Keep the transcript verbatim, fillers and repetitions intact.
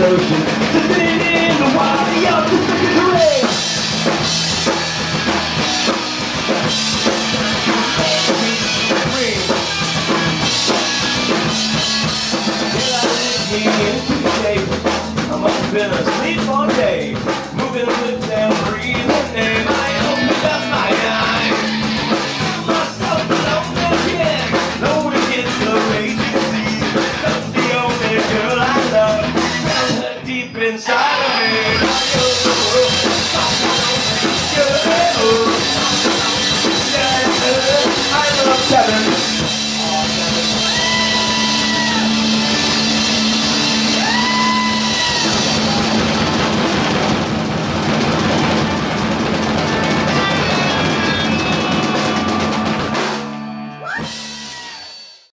ocean. Sitting in the water, y'all just look at the rain. Till I live here into the day, I must have been asleep all day, moving with